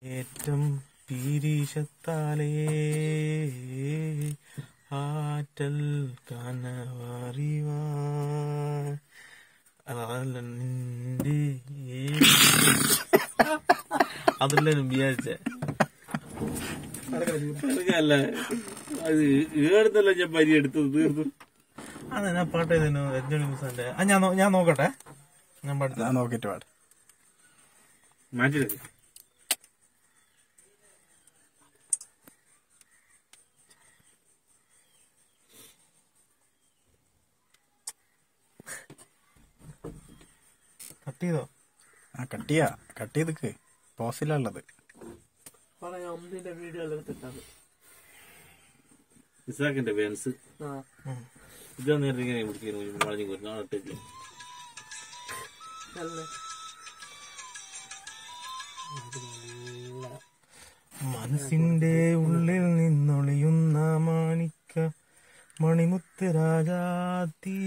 ഏറ്റം പീരീഷത്താലേ ആറ്റൽ കനവറിവാൻ അതല്ല നിന്റെ അതല്ല വിചാരിച്ച അല്ല അത് ഏടുന്നല്ല ഞാൻ പരി എടുത്തത് തീർന്നു. അതെ ഞാൻ പാട്ട് ചെയ്തോ രഞ്ജണി മിസ്സാന്റെ ഞാൻ നോക്കട്ടെ. ഞാൻ പാട്ട് നോക്കിട്ട് പാട് മാറ്റിയെടുക്ക. കട്ട് ചെയ്തോ? കട്ട് ചെയ്തക്ക് പോസിലുള്ളത് വീഡിയോ എടുത്തിട്ടാണ് ഇസാക്കിന്റെ ബെൻസ് ഇതാ നേരത്തെ ഇങ്ങനെ പിടിക്കുന്നു വളഞ്ഞു പോരുന്നു ആളത്തേക്ക് മനസ്സിന്റെ ഉള്ളിൽ നിന്നൊളിയുന്ന മാണിക്ക മണിമുത്ത് രാജാത്തി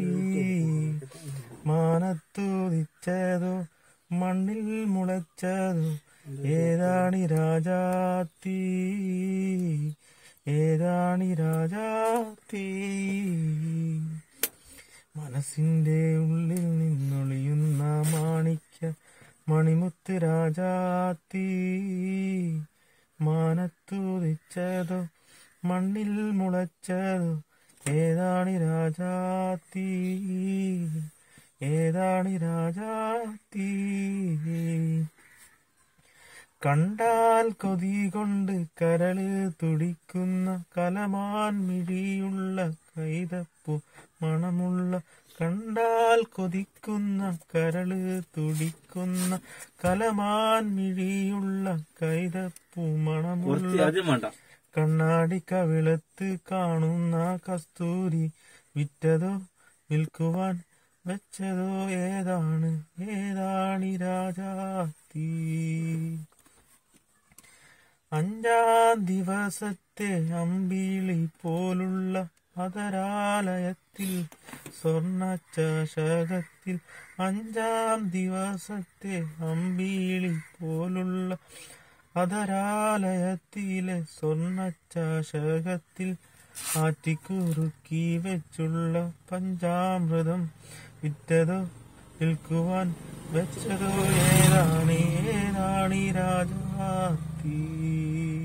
മാനത്തുദിച്ചതോ മണ്ണിൽ മുളച്ചതോ ഏതാണി രാജാത്തി ഏതാണി രാജാത്തി മനസ്സിന്റെ ഉള്ളിൽ നിന്നൊളിയുന്ന മാണിക്ക മണിമുത്ത് രാജാത്തി മാനത്തുദിച്ചതോ മണ്ണിൽ മുളച്ചതോ ഏതാണി രാജാത്തി ഏതാണി രാജാത്തി കണ്ടാൽ കൊതി കൊണ്ട് കരള് തുടിക്കുന്ന കലമാൻ മിഴിയുള്ള കൈതപ്പു മണമുള്ള കണ്ടാൽ കൊതിക്കുന്ന കരള് തുടിക്കുന്ന കലമാൻ മിഴിയുള്ള കൈതപ്പു മണമുള്ള കണ്ണാടി കവിളത്ത് കാണുന്ന കസ്തൂരി വിറ്റതോ വിൽക്കുവാൻ വെച്ചതോ ഏതാണ് ഏതാണി രാജാത്തി അഞ്ചാം ദിവസത്തെ അമ്പിളി പോലുള്ള അതരാലയത്തിൽ സ്വർണ്ണ ചഷകത്തിൽ അഞ്ചാം ദിവസത്തെ അമ്പിളി പോലുള്ള അതരാലയത്തിലെ സ്വർണ്ണ ചഷകത്തിൽ ആറ്റിക്കുറുക്കി വെച്ചുള്ള പഞ്ചാമൃതം വിറ്റതോ വിൽക്കുവാൻ വെച്ചതോ ഏതാണി ഏതാണി രാജാത്തി